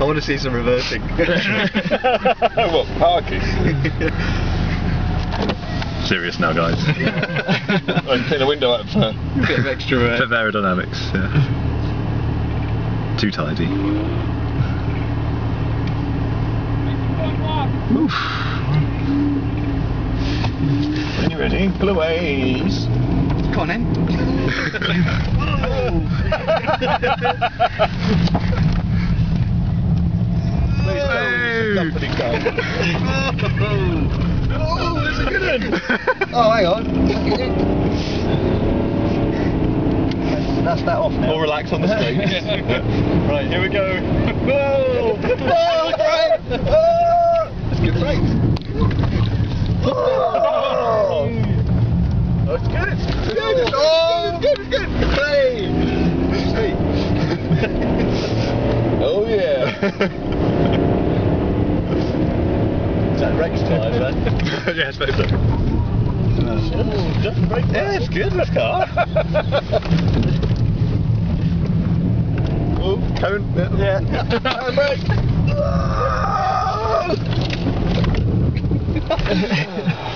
I want to see some reversing. What, parking? Serious now, guys. I'm putting the window up for a bit of extra for aerodynamics, yeah. Too tidy. Oof. When you're ready, pull away. Come on then. Company car. Oh, there's a good one. Oh, hang on. That's that off now. More relax on the skates. Right, here we go. Whoa! Oh, great! Oh! That's good brakes. Oh! Oh, it's good. It's good. Oh, it's good. It's good. Hey! Sweet. Oh yeah. Is that Rex tyres then? Yeah, I suppose so. Yeah, it's good, this car. Oh, cone. Yeah. Cone brake.